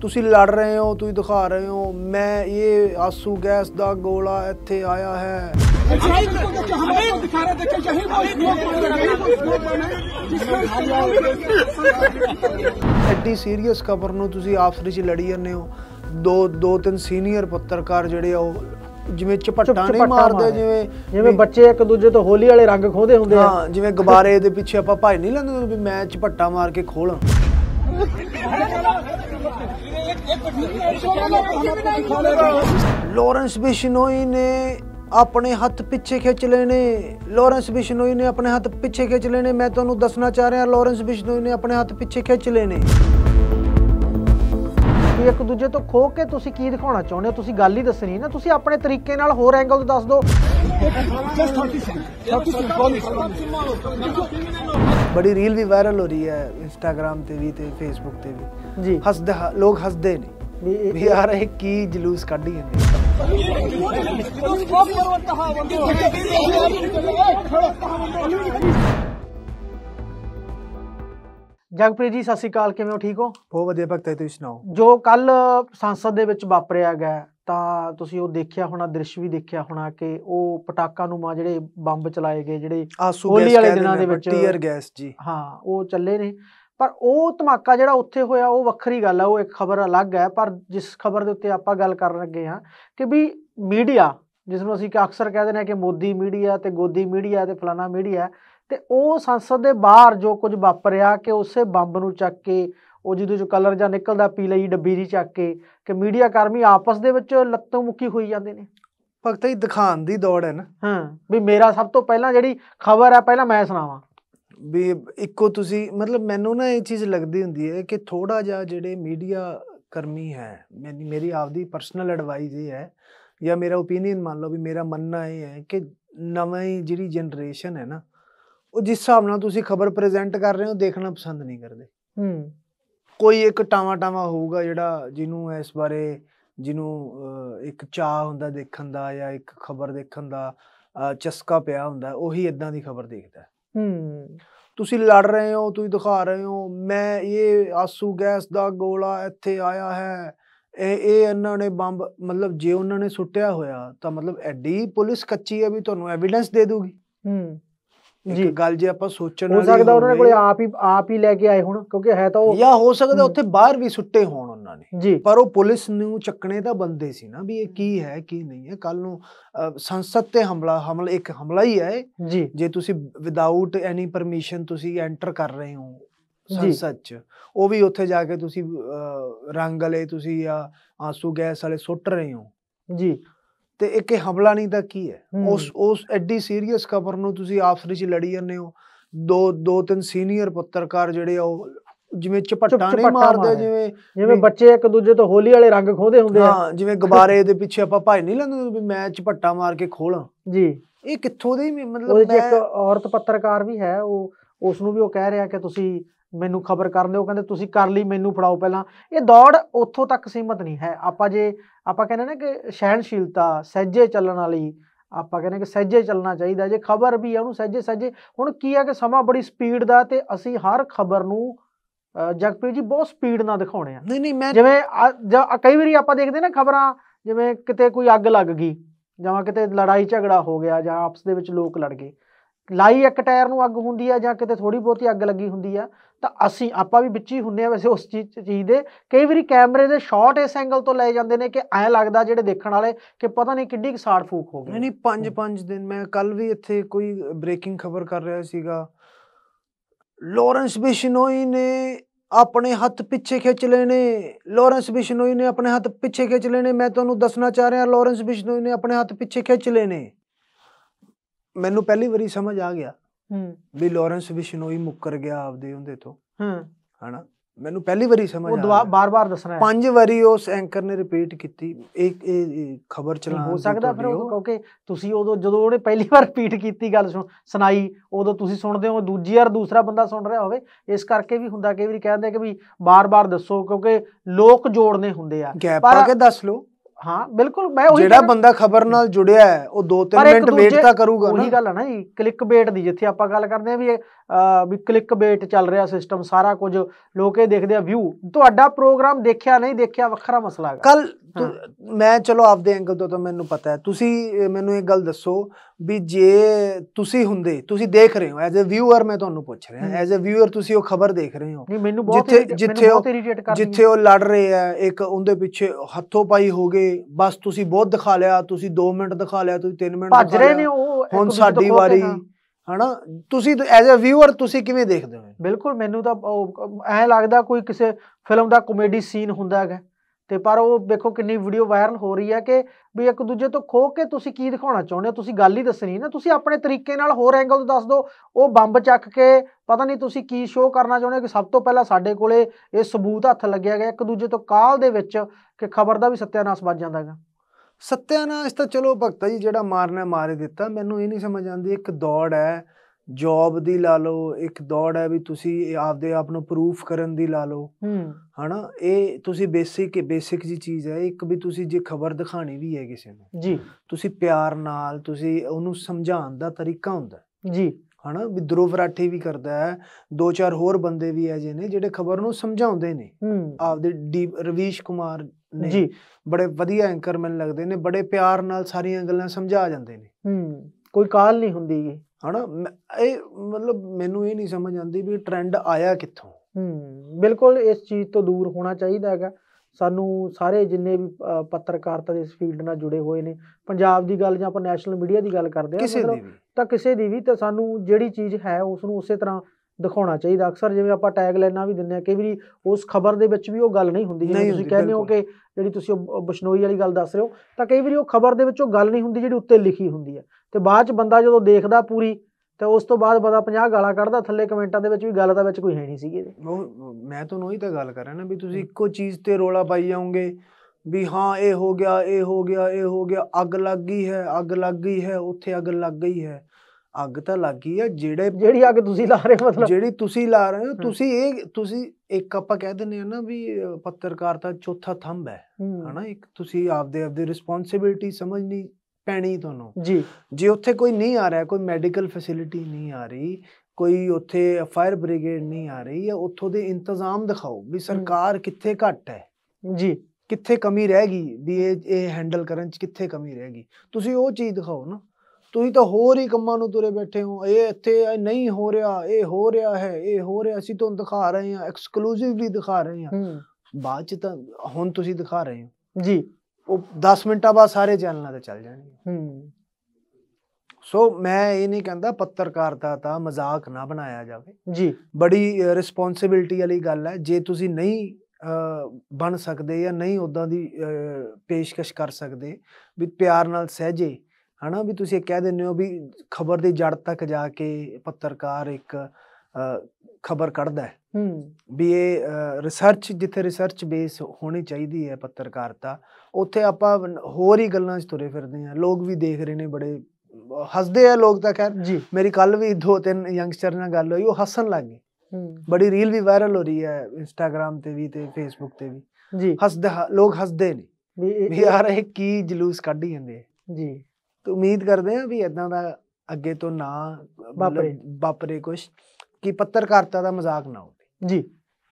ਤੁਸੀਂ लड़ रहे हो, तुम दिखा रहे हो, मैं ये आंसू गैस दा गोला इत्थे आया है। एड्डी सीरीयस खबर नूं तुसीं आपस विच लड़ी जांदे हो। दो तीन सीनियर पत्रकार जिहड़े आ जिवें झपट्टा नहीं मारदे, जिवें बच्चे एक दूजे तो होली वाले रंग खोहदे हुंदे आ। हाँ, जिवें गुब्बारे दे पिछे आपां भज नहीं लैंदे भी मैं झपट्टा मार के खोलां। लॉरेंस बिश्नोई ने अपने हथ पिछे खिंच लेने। लॉरेंस बिश्नोई ने अपने हाथ पिछे खिंच लेने। मैं तुहानूं दसना चाह रहा, लॉरेंस बिश्नोई ने अपने हाथ पिछे खिंच लेने। एक दूजे तो खो के तुसी की दिखाना चाहुंदे हो? तुसी गल ही दसनी ना, तुसी अपने तरीके नाल होर एंगल दस दो। बड़ी रील भी वायरल हो रही है इंस्टाग्राम ते भी ते फेसबुक ते भी जी। हसदे लोग हसदे ने भी यार ये की जलूस काढ़ी जांदे। जगप्रीत जी सत श्री अकाल, किवें हो? ठीक हो? बहुत वधिया भगत है, तुसीं सुणाओ। जो कल संसद दे विच वापरिया गया ਤਾਂ ਤੁਸੀਂ ਉਹ ਦੇਖਿਆ ਹੋਣਾ, ਦ੍ਰਿਸ਼ ਵੀ ਦੇਖਿਆ ਹੋਣਾ ਕਿ ਉਹ ਪਟਾਕਾ ਨੂੰਮਾ ਜਿਹੜੇ ਬੰਬ ਚਲਾਏ ਗਏ, ਜਿਹੜੇ ਹੋਲੀ ਵਾਲੇ ਦਿਨਾਂ ਦੇ ਵਿੱਚ ਟੀਅਰ ਗੈਸ ਜੀ, ਹਾਂ ਉਹ ਚੱਲੇ ਨੇ। ਪਰ ਉਹ ਧਮਾਕਾ ਜਿਹੜਾ ਉੱਥੇ ਹੋਇਆ ਉਹ ਵੱਖਰੀ ਗੱਲ ਆ, ਉਹ ਇੱਕ ਖਬਰ ਅਲੱਗ ਹੈ। ਪਰ ਜਿਸ ਖਬਰ ਦੇ ਉੱਤੇ ਆਪਾਂ ਗੱਲ ਕਰਨ ਲੱਗੇ ਹਾਂ ਕਿ ਵੀ ਮੀਡੀਆ, ਜਿਸ ਨੂੰ ਅਸੀਂ ਅਕਸਰ ਕਹਿ ਦਿੰਦੇ ਹਾਂ ਕਿ ਮੋਦੀ ਮੀਡੀਆ ਤੇ ਗੋਦੀ ਮੀਡੀਆ ਤੇ ਫਲਾਣਾ ਮੀਡੀਆ, ਤੇ ਉਹ ਸੰਸਦ ਦੇ ਬਾਹਰ ਜੋ ਕੁਝ ਵਾਪਰਿਆ ਕਿ ਉਸੇ ਬੰਬ ਨੂੰ ਚੱਕ ਕੇ ਉਹ ਜਿਹਦੇ ਚੋਂ ਕਲਰ ਜਾਂ ਨਿਕਲਦਾ ਪੀਲਾ ਜੀ ਡੱਬੀ ਜੀ ਚੱਕ ਕੇ ਕਿ ਮੀਡੀਆ ਕਰਮੀ ਆਪਸ ਦੇ ਵਿੱਚ ਲੱਤੋਂ ਮੁੱਕੀ ਹੋਈ ਜਾਂਦੇ ਨੇ। ਭਗਤ ਜੀ ਦਿਖਾਉਣ ਦੀ ਦੌੜ ਹੈ ਨਾ, ਹਾਂ ਵੀ ਮੇਰਾ ਸਭ ਤੋਂ ਪਹਿਲਾਂ ਜਿਹੜੀ ਖਬਰ ਹੈ ਪਹਿਲਾਂ ਮੈਂ ਸੁਣਾਵਾਂ ਵੀ ਇੱਕੋ ਤੁਸੀਂ ਮਤਲਬ ਮੈਨੂੰ ਨਾ ਇਹ ਚੀਜ਼ ਲੱਗਦੀ ਹੁੰਦੀ ਹੈ ਕਿ ਥੋੜਾ ਜਿਹਾ ਜਿਹੜੇ ਮੀਡੀਆ ਕਰਮੀ ਹੈ, ਮੇਰੀ ਆਪਦੀ ਪਰਸਨਲ ਐਡਵਾਈਸ ਇਹ ਹੈ ਜਾਂ ਮੇਰਾ ਓਪੀਨੀਅਨ ਮੰਨ ਲਓ ਵੀ ਮੇਰਾ ਮੰਨਣਾ ਇਹ ਹੈ ਕਿ ਨਵੀਂ ਜਿਹੜੀ ਜਨਰੇਸ਼ਨ ਹੈ ਨਾ, ਉਹ ਜਿਸ ਹਿਸਾਬ ਨਾਲ ਤੁਸੀਂ ਖਬਰ ਪ੍ਰੈਜ਼ੈਂਟ ਕਰ ਰਹੇ ਹੋ ਦੇਖਣਾ ਪਸੰਦ ਨਹੀਂ ਕਰਦੇ। ਕੋਈ ਇੱਕ ਟਾਵਾਂ ਟਾਵਾਂ ਹੋਊਗਾ ਜਿਹੜਾ ਜਿਹਨੂੰ ਇਸ ਬਾਰੇ ਜਿਹਨੂੰ ਇੱਕ ਚਾਅ ਹੁੰਦਾ ਦੇਖਣ ਦਾ ਜਾਂ ਇੱਕ ਖਬਰ ਦੇਖਣ ਦਾ ਚਸਕਾ ਪਿਆ ਹੁੰਦਾ, ਉਹੀ ਇੱਦਾਂ ਦੀ ਖਬਰ ਦੇਖਦਾ। ਤੁਸੀਂ ਲੜ ਰਹੇ ਹੋ, ਤੁਸੀਂ ਦਿਖਾ ਰਹੇ ਹੋ, ਮੈਂ ਇਹ ਆਂਸੂ ਗੈਸ ਦਾ ਗੋਲਾ ਇੱਥੇ ਆਇਆ ਹੈ, ਇਹ ਇਹਨਾਂ ਨੇ ਬੰਬ, ਮਤਲਬ ਜੇ ਉਹਨਾਂ ਨੇ ਸੁੱਟਿਆ ਹੋਇਆ ਤਾਂ ਮਤਲਬ ਐਡੀ ਪੁਲਿਸ ਕੱਚੀ ਹੈ ਵੀ ਤੁਹਾਨੂੰ ਐਵੀਡੈਂਸ ਦੇ ਦੂਗੀ ਜੀ। ਗੱਲ ਜੇ ਆਪਾਂ ਸੋਚਣ, ਹੋ ਸਕਦਾ ਉਹਨਾਂ ਕੋਲ ਆਪ ਹੀ ਲੈ ਕੇ ਆਏ ਹੋਣ, ਕਿਉਂਕਿ ਹੈ ਤਾਂ ਉਹ, ਜਾਂ ਹੋ ਸਕਦਾ ਉੱਥੇ ਬਾਹਰ ਵੀ ਸੁੱਟੇ ਹੋਣ ਉਹਨਾਂ ਨੇ ਜੀ, ਪਰ ਉਹ ਪੁਲਿਸ ਨੂੰ ਚੱਕਣੇ ਤਾਂ ਬੰਦੇ ਸੀ ਨਾ ਵੀ ਇਹ ਕੀ ਹੈ ਕੀ ਨਹੀਂ ਹੈ। ਕੱਲ ਨੂੰ ਸੰਸਦ ਤੇ ਹਮਲਾ ਇੱਕ ਹਮਲਾ ਹੀ ਹੈ ਜੀ। ਜੇ ਤੁਸੀਂ ਵਿਦਆਊਟ ਐਨੀ ਪਰਮਿਸ਼ਨ ਤੁਸੀਂ ਐਂਟਰ ਕਰ ਰਹੇ ਹੋ ਸੰਸਦ ਚ, ਉਹ ਵੀ ਉੱਥੇ ਜਾ ਕੇ ਤੁਸੀਂ ਰੰਗ ਵਾਲੇ ਤੁਸੀਂ ਜਾਂ ਆਂਸੂ ਗੈਸ ਵਾਲੇ ਸੁੱਟ ਰਹੇ ਹੋ ਜੀ, ਤੇ ਇੱਕ ਹਮਲਾ ਨਹੀਂ ਤਾਂ ਕੀ ਹੈ? ਉਸ ਐਡੀ ਸੀਰੀਅਸ ਖਬਰ ਨੂੰ ਤੁਸੀਂ ਆਪਸ ਵਿੱਚ ਲੜੀ ਜਾਂਦੇ ਹੋ। ਦੋ ਤਿੰਨ ਸੀਨੀਅਰ ਪੱਤਰਕਾਰ ਜਿਹੜੇ ਆ ਉਹ ਜਿਵੇਂ ਝਪੱਟਾ ਨਹੀਂ ਮਾਰਦੇ, ਜਿਵੇਂ ਬੱਚੇ ਇੱਕ ਦੂਜੇ ਤੋਂ ਹੋਲੀ ਵਾਲੇ ਰੰਗ ਖੋਹਦੇ ਹੁੰਦੇ ਆ। ਹਾਂ, ਜਿਵੇਂ ਗੁਬਾਰੇ ਦੇ ਪਿੱਛੇ ਆਪਾਂ ਭਜ ਨਹੀਂ ਲੈਂਦੇ ਵੀ ਮੈਂ ਝਪੱਟਾ ਮਾਰ ਕੇ ਖੋਲਾਂ ਜੀ। ਇਹ ਕਿੱਥੋਂ ਦੇ ਮਤਲਬ ਇੱਕ ਔਰਤ ਪੱਤਰਕਾਰ ਵੀ ਹੈ, ਉਹ ਉਸਨੂੰ ਵੀ ਉਹ ਕਹਿ ਰਿਹਾ ਕਿ ਤੁਸੀਂ ਮੈਨੂੰ ਖਬਰ ਕਰਨ ਦਿਓ, ਕਹਿੰਦੇ ਤੁਸੀਂ ਕਰ ਲਈ ਮੈਨੂੰ ਫੜਾਓ ਪਹਿਲਾਂ। ਇਹ ਦੌੜ ਉੱਥੋਂ ਤੱਕ ਸੀਮਤ ਨਹੀਂ ਹੈ। ਆਪਾਂ ਜੇ ਆਪਾਂ ਕਹਿੰਦੇ ਨਾ ਕਿ ਸਹਿਣਸ਼ੀਲਤਾ, ਸਹਿਜੇ ਚੱਲਣ ਵਾਲੀ, ਆਪਾਂ ਕਹਿੰਦੇ ਕਿ ਸਹਿਜੇ ਚੱਲਣਾ ਚਾਹੀਦਾ। ਜੇ ਖਬਰ ਵੀ ਆ ਉਹਨੂੰ ਸਹਿਜੇ ਹੁਣ ਕੀ ਹੈ ਕਿ ਸਮਾਂ ਬੜੀ ਸਪੀਡ ਦਾ, ਤੇ ਅਸੀਂ ਹਰ ਖਬਰ ਨੂੰ ਜਗਪ੍ਰੀਤ ਜੀ ਬਹੁਤ ਸਪੀਡ ਨਾਲ ਦਿਖਾਉਣੇ ਆ। ਨਹੀਂ ਮੈਂ ਜਿਵੇਂ ਕਈ ਵਾਰੀ ਆਪਾਂ ਦੇਖਦੇ ਨਾ ਖਬਰਾਂ, ਜਿਵੇਂ ਕਿਤੇ ਕੋਈ ਅੱਗ ਲੱਗ ਗਈ ਜਾਂ ਕਿਤੇ ਲੜਾਈ ਝਗੜਾ ਹੋ ਗਿਆ ਜਾਂ ਆਪਸ ਦੇ ਵਿੱਚ ਲੋਕ ਲੜ ਗਏ, ਲਾਈ ਇੱਕ ਟਾਇਰ ਨੂੰ ਅੱਗ ਹੁੰਦੀ ਆ ਜਾਂ ਕਿਤੇ ਥੋੜੀ ਬਹੁਤੀ ਅੱਗ ਲੱਗੀ ਹੁੰਦੀ ਆ, ਤਾਂ ਆਪਾਂ ਵੀ ਵਿੱਚ ਹੀ ਹੁੰਦੇ ਆ ਵੈਸੇ ਉਸ ਚੀਜ਼ ਦੇ। ਕਈ ਵਾਰੀ ਕੈਮਰੇ ਦੇ ਸ਼ਾਟ ਇਸ ਐਂਗਲ ਤੋਂ ਲਏ ਜਾਂਦੇ ਨੇ ਕਿ ਐਂ ਲੱਗਦਾ ਜਿਹੜੇ ਦੇਖਣ ਵਾਲੇ ਕਿ ਪਤਾ ਨਹੀਂ ਕਿੱਡੀ ਸਾੜ ਫੂਕ ਹੋ ਗਈ। ਨਹੀਂ 5 ਦਿਨ ਮੈਂ ਕੱਲ ਵੀ ਇੱਥੇ ਕੋਈ ਬ੍ਰੇਕਿੰਗ ਖਬਰ ਕਰ ਰਿਹਾ ਸੀਗਾ, ਲੌਰੈਂਸ ਬਿਸ਼ਨੋਈ ਨੇ ਆਪਣੇ ਹੱਥ ਪਿੱਛੇ ਖਿੱਚ ਲੈਣੇ। ਲੌਰੈਂਸ ਬਿਸ਼ਨੋਈ ਨੇ ਆਪਣੇ ਹੱਥ ਪਿੱਛੇ ਖਿੱਚ ਲੈਣੇ। ਮੈਂ ਤੁਹਾਨੂੰ ਦੱਸਣਾ ਚਾਹ ਰਿਹਾ, ਲੌਰੈਂਸ ਬਿਸ਼ਨੋਈ ਨੇ ਆਪਣੇ ਹੱਥ ਪਿੱਛੇ ਖਿੱਚ ਲੈਣੇ। ਮੈਨੂੰ ਪਹਿਲੀ ਵਾਰੀ ਸਮਝ ਆ ਗਿਆ ਵੀ ਲੌਰੈਂਸ ਬਿਸ਼ਨੋਈ ਮੁੱਕਰ ਗਿਆ ਆਪਦੇ ਉਹਦੇ ਤੋਂ, ਹਨਾ। ਮੈਨੂੰ ਪਹਿਲੀ ਵਾਰੀ ਸਮਝ ਆ, ਬਾਰ-ਬਾਰ ਦੱਸਣਾ 5 ਵਾਰੀ ਉਸ ਐਂਕਰ ਨੇ ਰਿਪੀਟ ਕੀਤੀ ਇਹ ਖਬਰ ਚਲਾਉਣ। ਹੋ ਸਕਦਾ ਫਿਰ ਕਿਉਂਕਿ ਤੁਸੀਂ ਉਦੋਂ ਜਦੋਂ ਉਹਨੇ ਪਹਿਲੀ ਵਾਰ ਰਿਪੀਟ ਕੀਤੀ ਗੱਲ ਸੁਣਾਈ, ਉਦੋਂ ਤੁਸੀਂ ਸੁਣਦੇ ਹੋ, ਦੂਜੀ ਵਾਰ ਦੂਸਰਾ ਬੰਦਾ ਸੁਣ ਰਿਹਾ ਹੋਵੇ, ਇਸ ਕਰਕੇ ਵੀ ਹੁੰਦਾ। ਕਈ ਵਾਰੀ ਕਹਿੰਦੇ ਕਿ ਵੀ ਬਾਰ-ਬਾਰ ਦੱਸੋ, ਕਿਉਂਕਿ ਲੋਕ ਜੋੜਨੇ ਹੁੰਦੇ ਆ। ਗੈਪ ਪਾ ਕੇ ਦੱਸ ਲਓ। ਹਾਂ ਬਿਲਕੁਲ, ਮੈਂ ਉਹੀ ਜਿਹੜਾ ਬੰਦਾ ਖਬਰ ਨਾਲ ਜੁੜਿਆ ਹੈ ਉਹ 2-3 ਮਿੰਟ ਵੇਟ ਤਾਂ ਕਰੂਗਾ ਨਾ। ਉਹੀ ਗੱਲ ਹੈ ਨਾ ਜੀ, ਕਲਿੱਕ ਬੇਟ ਦੀ, ਜਿੱਥੇ ਆਪਾਂ ਗੱਲ ਕਰਦੇ ਆ ਵੀ ਕਲਿੱਕ ਬੇਟ ਚੱਲ ਰਿਹਾ ਸਿਸਟਮ, ਸਾਰਾ ਕੁਝ ਲੋਕ ਇਹ ਦੇਖਦੇ ਆ ਵਿਊ। ਤੁਹਾਡਾ ਪ੍ਰੋਗਰਾਮ ਦੇਖਿਆ ਨਹੀਂ ਦੇਖਿਆ ਵੱਖਰਾ ਮਸਲਾ ਹੈ। ਕੱਲ ਮੈਂ ਚਲੋ ਆਪਦੇ ਐਂਗਲ ਤੋਂ ਤਾਂ ਮੈਨੂੰ ਪਤਾ ਹੈ, ਤੁਸੀਂ ਮੈਨੂੰ ਇੱਕ ਗੱਲ ਦੱਸੋ ਵੀ ਜੇ ਤੁਸੀਂ ਹੁੰਦੇ, ਤੁਸੀਂ ਦੇਖ ਰਹੇ ਹੋ ਐਜ਼ ਅ ਵਿਊਅਰ, ਮੈਂ ਤੁਹਾਨੂੰ ਪੁੱਛ ਰਿਹਾ ਐਜ਼ ਅ ਵਿਊਅਰ, ਤੁਸੀਂ ਉਹ ਖਬਰ ਦੇਖ ਰਹੇ ਹੋ ਜਿੱਥੇ ਉਹ ਲੜ ਰਹੇ ਆ, ਇੱਕ ਉਹਦੇ ਪਿੱਛੇ ਹੱਥੋਂ ਪਾਈ ਹੋ ਗਏ, ਬਸ ਤੁਸੀਂ ਬਹੁਤ ਦਿਖਾ ਲਿਆ, ਤੁਸੀਂ 2 ਮਿੰਟ ਦਿਖਾ ਲਿਆ, ਤੁਸੀਂ 3 ਮਿੰਟ ਭੱਜ ਰਹੇ ਨੇ ਉਹ, ਹੁਣ ਸਾਡੀ ਵਾਰੀ, ਹਨਾ? ਤੁਸੀਂ ਐਜ਼ ਅ ਵਿਊਅਰ ਤੁਸੀਂ ਕਿਵੇਂ ਦੇਖਦੇ ਹੋ? ਬਿਲਕੁਲ, ਮੈਨੂੰ ਤਾਂ ਐਂ ਲੱਗਦਾ ਕੋਈ ਕਿਸੇ ਫਿਲਮ ਦਾ ਕਾਮੇਡੀ ਸੀਨ ਹੁੰਦਾ ਹੈਗਾ, ਤੇ ਪਰ ਉਹ ਦੇਖੋ ਕਿੰਨੀ ਵੀਡੀਓ ਵਾਇਰਲ ਹੋ ਰਹੀ ਹੈ ਕਿ ਵੀ ਇੱਕ ਦੂਜੇ ਤੋਂ ਖੋ ਕੇ ਤੁਸੀਂ ਕੀ ਦਿਖਾਉਣਾ ਚਾਹੁੰਦੇ ਹੋ, ਤੁਸੀਂ ਗੱਲ ਹੀ ਦੱਸਣੀ ਨਾ, ਤੁਸੀਂ ਆਪਣੇ ਤਰੀਕੇ ਨਾਲ ਹੋਰ ਐਂਗਲ ਤੋਂ ਦੱਸ ਦਿਓ। ਉਹ ਬੰਬ ਚੱਕ ਕੇ ਪਤਾ ਨਹੀਂ ਤੁਸੀਂ ਕੀ ਸ਼ੋਅ ਕਰਨਾ ਚਾਹੁੰਦੇ ਹੋ ਕਿ ਸਭ ਤੋਂ ਪਹਿਲਾਂ ਸਾਡੇ ਕੋਲੇ ਇਹ ਸਬੂਤ ਹੱਥ ਲੱਗਿਆ ਗਿਆ, ਇੱਕ ਦੂਜੇ ਤੋਂ ਕਾਹਲ ਦੇ ਵਿੱਚ ਕਿ ਖਬਰ ਦਾ ਵੀ ਸੱਤਿਆਨਾਸ਼ ਵੱਜ ਜਾਂਦਾ ਹੈਗਾ। ਸੱਤਿਆਨਾਸ਼ ਤਾਂ ਚਲੋ ਭਗਤਾ ਜੀ ਜਿਹੜਾ ਮਾਰਨਾ ਮਾਰ ਹੀ ਦਿੱਤਾ। ਮੈਨੂੰ ਇਹ ਨਹੀਂ ਸਮਝ ਆਉਂਦੀ, ਇੱਕ ਦੌੜ ਹੈ ਜੌਬ ਦੀ ਲਾ ਲਓ, ਇੱਕ ਦੌੜ ਹੈ ਵੀ ਤੁਸੀਂ ਆਪਦੇ ਆਪ ਨੂੰ ਪ੍ਰੂਫ ਕਰਨ ਦੀ ਲਾ ਲਓ, ਹਨਾ? ਇਹ ਤੁਸੀਂ ਬੇਸਿਕ ਜੀ ਚੀਜ਼ ਹੈ। ਇੱਕ ਵੀ ਤੁਸੀਂ ਜੇ ਖਬਰ ਦਿਖਾਣੀ ਵੀ ਹੈ ਕਿਸੇ ਨੂੰ ਜੀ, ਤੁਸੀਂ ਪਿਆਰ ਨਾਲ, ਤੁਸੀਂ ਉਹਨੂੰ ਸਮਝਾਉਣ ਦਾ ਤਰੀਕਾ ਹੁੰਦਾ ਜੀ, ਹਨਾ? ਵੀ ਧਰੁਵ ਰਾਠੀ ਵੀ ਕਰਦਾ ਹੈ, 2-4 ਹੋਰ ਬੰਦੇ ਵੀ ਹੈ ਜਿਹਨੇ ਜਿਹੜੇ ਖਬਰ ਨੂੰ ਸਮਝਾਉਂਦੇ ਨੇ ਆਪਦੇ ਰਵੀਸ਼ ਕੁਮਾਰ ਨੇ ਜੀ, ਬੜੇ ਵਧੀਆ ਐਂਕਰ ਮੈਨੂੰ ਲੱਗਦੇ ਨੇ, ਬੜੇ ਪਿਆਰ ਨਾਲ ਸਾਰੀਆਂ ਗੱਲਾਂ ਸਮਝਾ ਜਾਂਦੇ ਨੇ, ਕੋਈ ਕਾਲ ਨਹੀਂ ਹੁੰਦੀ ਹਨਾ? ਇਹ ਮਤਲਬ ਮੈਨੂੰ ਇਹ ਨਹੀਂ ਸਮਝ ਆਉਂਦੀ ਵੀ ਟ੍ਰੈਂਡ ਆਇਆ ਕਿੱਥੋਂ। ਬਿਲਕੁਲ ਇਸ ਚੀਜ਼ ਤੋਂ ਦੂਰ ਹੋਣਾ ਚਾਹੀਦਾ ਹੈਗਾ ਸਾਨੂੰ। ਸਾਰੇ ਜਿੰਨੇ ਵੀ ਪੱਤਰਕਾਰਤਾ ਦੇ ਇਸ ਫੀਲਡ ਨਾਲ ਜੁੜੇ ਹੋਏ ਨੇ, ਪੰਜਾਬ ਦੀ ਗੱਲ ਜਾਂ ਆਪਾਂ ਨੈਸ਼ਨਲ ਮੀਡੀਆ ਦੀ ਗੱਲ ਕਰਦੇ ਹਾਂ, ਤਾਂ ਕਿਸੇ ਦੀ ਵੀ, ਤਾਂ ਸਾਨੂੰ ਜਿਹੜੀ ਚੀਜ਼ ਹੈ ਉਸ ਨੂੰ ਉਸੇ ਤਰ੍ਹਾਂ ਦਿਖਾਉਣਾ ਚਾਹੀਦਾ। ਅਕਸਰ ਜਿਵੇਂ ਆਪਾਂ ਟੈਗ ਲਾਈਨਾਂ ਵੀ ਦਿੰਦੇ ਹਾਂ, ਕਈ ਵਾਰੀ ਉਸ ਖਬਰ ਦੇ ਵਿੱਚ ਵੀ ਉਹ ਗੱਲ ਨਹੀਂ ਹੁੰਦੀ, ਜਿਵੇਂ ਤੁਸੀਂ ਕਹਿੰਦੇ ਹੋ ਕਿ ਜਿਹੜੀ ਤੁਸੀਂ ਬਿਸ਼ਨੋਈ ਵਾਲੀ ਗੱਲ ਦੱਸ ਰਹੇ ਹੋ, ਤਾਂ ਕਈ ਵਾਰੀ ਉਹ ਖਬਰ ਦੇ ਵਿੱਚ ਉਹ ਗੱਲ ਨਹੀਂ ਹੁੰਦੀ ਜਿਹੜੀ ਉੱਤੇ ਲਿਖੀ ਹੁੰਦੀ ਹੈ, ਤੇ ਬਾਅਦ 'ਚ ਬੰਦਾ ਜਦੋਂ ਦੇਖਦਾ ਪੂਰੀ, ਤੇ ਉਸ ਤੋਂ ਬਾਅਦ ਬੰਦਾ 50 ਗਾਲਾਂ ਕੱਢਦਾ ਥੱਲੇ ਕਮੈਂਟਾਂ ਦੇ ਵਿੱਚ ਵੀ, ਗੱਲ ਦਾ ਵਿੱਚ ਕੋਈ ਹੈ ਨਹੀਂ ਸੀਗੀ। ਮੈਂ ਤੁਹਾਨੂੰ ਉਹੀ ਤਾਂ ਗੱਲ ਕਰ ਰਿਹਾ ਨਾ ਵੀ ਤੁਸੀਂ ਇੱਕੋ ਚੀਜ਼ ਤੇ ਰੌਲਾ ਪਾਈ ਜਾਓਗੇ ਵੀ ਹਾਂ ਇਹ ਹੋ ਗਿਆ, ਇਹ ਹੋ ਗਿਆ, ਇਹ ਹੋ ਗਿਆ, ਅੱਗ ਲੱਗ ਗਈ ਹੈ, ਅੱਗ ਲੱਗ ਗਈ ਹੈ, ਉੱਥੇ ਅੱਗ ਲੱਗ ਗਈ ਹੈ। ਅੱਗ ਤਾਂ ਲੱਗ ਗਈ ਹੈ, ਜਿਹੜੀ ਅੱਗ ਤੁਸੀਂ ਲਾ ਰਹੇ ਹੋ, ਮਤਲਬ ਜਿਹੜੀ ਤੁਸੀਂ ਲਾ ਰਹੇ ਹੋ, ਤੁਸੀਂ ਇੱਕ ਆਪਾਂ ਕਹਿ ਦਿੰਦੇ ਹਾਂ ਨਾ ਵੀ ਪੱਤਰਕਾਰਤਾ ਚੌਥਾ ਥੰਬ ਹੈ, ਹਨਾ? ਇੱਕ ਤੁਸੀਂ ਆਪਦੀ ਰਿਸਪੌਂਸਿਬਿਲਿਟੀ ਸਮਝਣੀ ਪੈਣੀ ਤੁਹਾਨੂੰ ਜੀ। ਜੇ ਉੱਥੇ ਕੋਈ ਨਹੀਂ ਆ ਰਿਹਾ, ਕੋਈ ਮੈਡੀਕਲ ਫੈਸਿਲਿਟੀ ਨਹੀਂ ਆ ਰਹੀ, ਕੋਈ ਉੱਥੇ ਫਾਇਰ ਬ੍ਰਿਗੇਡ ਨਹੀਂ ਆ ਰਹੀ, ਜਾਂ ਉੱਥੋਂ ਦੇ ਇੰਤਜ਼ਾਮ ਦਿਖਾਓ ਵੀ ਸਰਕਾਰ ਕਿੱਥੇ ਘੱਟ ਹੈ ਜੀ, ਕਿੱਥੇ ਕਮੀ ਰਹਿ ਗਈ, ਵੀ ਇਹ ਹੈਂਡਲ ਕਰਨ 'ਚ ਕਿੱਥੇ ਕਮੀ ਰਹਿ ਗਈ, ਤੁਸੀਂ ਉਹ ਚੀਜ਼ ਦਿਖਾਓ ਨਾ। ਤੁਸੀਂ ਤਾਂ ਹੋਰ ਹੀ ਕੰਮਾਂ ਨੂੰ ਤੁਰੇ ਬੈਠੇ ਹੋ, ਇਹ ਇੱਥੇ ਨਹੀਂ ਹੋ ਰਿਹਾ, ਇਹ ਹੋ ਰਿਹਾ ਹੈ, ਇਹ ਹੋ ਰਿਹਾ, ਅਸੀਂ ਤੁਹਾਨੂੰ ਦਿਖਾ ਰਹੇ ਹਾਂ, ਐਕਸਕਲੂਸਿਵਲੀ ਦਿਖਾ ਰਹੇ ਹਾਂ। ਬਾਅਦ 'ਚ ਤਾਂ ਹੁਣ ਤੁਸੀਂ ਦਿਖਾ ਰਹੇ ਹੋ ਜੀ, ਉਹ 10 ਮਿੰਟਾਂ ਬਾਅਦ ਸਾਰੇ ਚੈਨਲਾਂ ਤੇ ਚੱਲ ਜਾਣਗੇ। ਸੋ ਮੈਂ ਇਹ ਨਹੀਂ ਕਹਿੰਦਾ ਪੱਤਰਕਾਰਤਾ ਤਾਂ ਮਜ਼ਾਕ ਨਾ ਬਣਾਇਆ ਜਾਵੇ ਜੀ, ਬੜੀ ਰਿਸਪੌਂਸਿਬਿਲਿਟੀ ਵਾਲੀ ਗੱਲ ਹੈ। ਜੇ ਤੁਸੀਂ ਨਹੀਂ ਬਣ ਸਕਦੇ ਜਾਂ ਨਹੀਂ ਉੱਦਾਂ ਦੀ ਪੇਸ਼ਕਸ਼ ਕਰ ਸਕਦੇ ਵੀ ਪਿਆਰ ਨਾਲ ਸਹਿਜੇ, ਹਨਾ? ਵੀ ਤੁਸੀਂ ਇਹ ਕਹਿ ਦਿੰਦੇ ਹੋ ਵੀ ਖਬਰ ਦੀ ਜੜ ਤੱਕ ਜਾ ਕੇ ਪੱਤਰਕਾਰ ਇੱਕ ਖਬਰ ਕੱਢਦਾ ਹੈ, ਵੀ ਇਹ ਰਿਸਰਚ, ਜਿੱਥੇ ਰਿਸਰਚ ਬੇਸ ਹੋਣੀ ਚਾਹੀਦੀ ਹੈ ਪੱਤਰਕਾਰਤਾ, ਉੱਥੇ ਆਪਾਂ ਹੋਰ ਹੀ ਗੱਲਾਂ 'ਚ ਤੁਰੇ ਫਿਰਦੇ ਹਾਂ। ਲੋਕ ਵੀ ਦੇਖ ਰਹੇ ਨੇ, ਬੜੇ ਹੱਸਦੇ ਆ ਲੋਕ ਤਾਂ। ਖੈਰ ਮੇਰੀ ਕੱਲ ਵੀ 2-3 ਯੰਗਸਟਰ ਨਾਲ ਗੱਲ ਹੋਈ, ਉਹ ਹੱਸਣ ਲੱਗ ਗਏ, ਬੜੀ ਰੀਲ ਵੀ ਵਾਇਰਲ ਹੋ ਰਹੀ ਹੈ ਇੰਸਟਾਗ੍ਰਾਮ ਤੇ ਵੀ ਤੇ ਫੇਸਬੁੱਕ ਤੇ ਵੀ ਜੀ, ਲੋਕ ਹੱਸਦੇ ਨੇ ਵੀ ਯਾਰ ਇਹ ਕੀ ਜਲੂਸ ਕੱਢੀ ਜਾਂਦੇ ਆ ਜੀ। ਤੇ ਉਮੀਦ ਕਰਦੇ ਆ ਵੀ ਏਦਾਂ ਦਾ ਅੱਗੇ ਤੋਂ ਨਾ ਵਾਪਰੇ ਕੁਛ, ਕਿ ਪੱਤਰਕਾਰਤਾ ਦਾ ਮਜ਼ਾਕ ਨਾ ਹੋਵੇ ਜੀ।